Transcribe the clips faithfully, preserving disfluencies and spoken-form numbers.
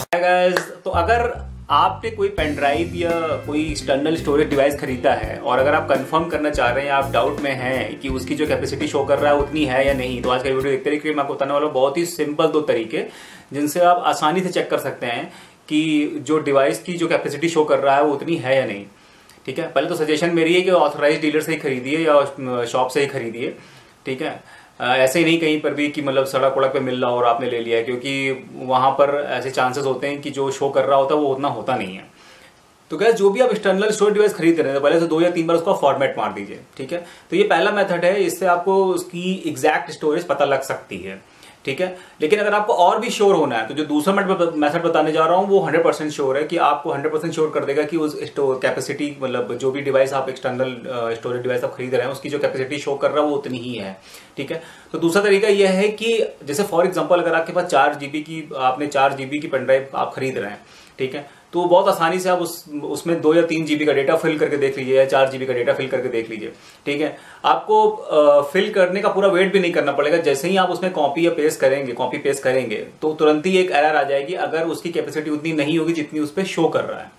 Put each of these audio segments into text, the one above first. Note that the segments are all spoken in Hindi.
गाइस, तो अगर आपने कोई पेन ड्राइव या कोई एक्सटर्नल स्टोरेज डिवाइस खरीदा है और अगर आप कंफर्म करना चाह रहे हैं, आप डाउट में हैं कि उसकी जो कैपेसिटी शो कर रहा है उतनी है या नहीं, तो आज का वीडियो देखते रहिए। मैं आपको बताने वाला हूं बहुत ही सिंपल दो तरीके जिनसे आप आसानी से चेक कर सकते हैं कि जो डिवाइस की जो कैपेसिटी शो कर रहा है वो उतनी है या नहीं। ठीक है, पहले तो सजेशन मेरी है कि ऑथराइज डीलर से ही खरीदिए या शॉप से ही खरीदिए। ठीक है, ऐसे ही नहीं कहीं पर भी कि मतलब सड़क वड़क पे मिल रहा हो और आपने ले लिया है, क्योंकि वहां पर ऐसे चांसेस होते हैं कि जो शो कर रहा होता है वो उतना होता नहीं है। तो गैस, जो भी आप एक्सटर्नल स्टोरेज डिवाइस खरीद रहे हैं तो पहले से दो या तीन बार उसका फॉर्मेट मार दीजिए। ठीक है, तो ये पहला मेथड है, इससे आपको उसकी एग्जैक्ट स्टोरेज पता लग सकती है। ठीक है, लेकिन अगर आपको और भी श्योर होना है तो जो दूसरा मेथड बताने जा रहा हूं वो हंड्रेड परसेंट श्योर है कि आपको हंड्रेड परसेंट श्योर कर देगा कि उस कैपेसिटी, मतलब जो भी डिवाइस आप एक्सटर्नल स्टोरेज डिवाइस आप खरीद रहे हैं उसकी जो कैपेसिटी शो कर रहा है वो उतनी ही है। ठीक है, तो दूसरा तरीका यह है कि जैसे फॉर एग्जांपल अगर आपके पास चार जीबी की आपने चार जीबी की पेन ड्राइव आप खरीद रहे हैं, ठीक है, तो बहुत आसानी से आप उस उसमें दो या तीन जीबी का डेटा फिल करके देख लीजिए या चार जीबी का डेटा फिल करके देख लीजिए। ठीक है, आपको आ, फिल करने का पूरा वेट भी नहीं करना पड़ेगा। जैसे ही आप उसमें कॉपी या पेस्ट करेंगे कॉपी पेस्ट करेंगे तो तुरंत ही एक एरर आ जाएगी अगर उसकी कैपेसिटी उतनी नहीं होगी जितनी उस पर शो कर रहा है।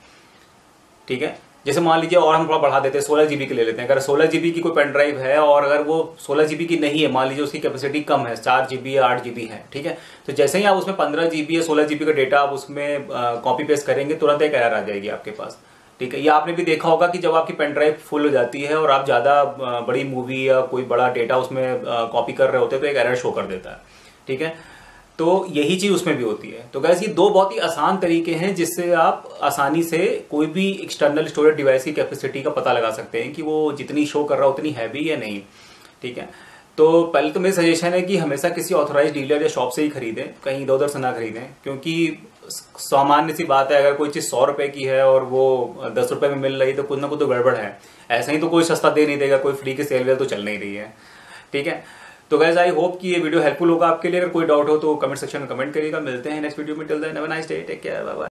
ठीक है, जैसे मान लीजिए और हम थोड़ा बढ़ा देते हैं, सोलह जीबी के ले लेते हैं। अगर सोलह जीबी की कोई पेन ड्राइव है और अगर वो सोलह जीबी की नहीं है, मान लीजिए उसकी कैपेसिटी कम है, चार जीबी या आठ जीबी है, ठीक है, तो जैसे ही आप उसमें पंद्रह जीबी या सोलह जीबी का डेटा आप उसमें कॉपी पेस्ट करेंगे तुरंत एक एरर आ जाएगी आपके पास। ठीक है, ये आपने भी देखा होगा कि जब आपकी पेन ड्राइव फुल हो जाती है और आप ज्यादा बड़ी मूवी या कोई बड़ा डेटा उसमें कॉपी कर रहे होते हैं तो एक एरर शो कर देता है। ठीक है, तो यही चीज उसमें भी होती है। तो गैस, ये दो बहुत ही आसान तरीके हैं जिससे आप आसानी से कोई भी एक्सटर्नल स्टोरेज डिवाइस की कैपेसिटी का पता लगा सकते हैं कि वो जितनी शो कर रहा है उतनी है भी या नहीं। ठीक है, तो पहले तो मेरी सजेशन है कि हमेशा किसी ऑथराइज डीलर या शॉप से ही खरीदें, कहीं इधर उधर से ना खरीदें, क्योंकि सामान्य सी बात है अगर कोई चीज सौ रुपए की है और वो दस रुपए में मिल रही तो कुछ ना कुछ तो गड़बड़ है। ऐसा ही तो कोई सस्ता दे नहीं देगा, कोई फ्री की सेल वेल तो चल नहीं रही है। ठीक है, तो गाइस, आई होप कि ये वीडियो हेल्पफुल होगा आपके लिए। अगर कोई डाउट हो तो कमेंट सेक्शन में कमेंट करिएगा। मिलते हैं नेक्स्ट वीडियो में। Till then have a nice day, take care, bye bye.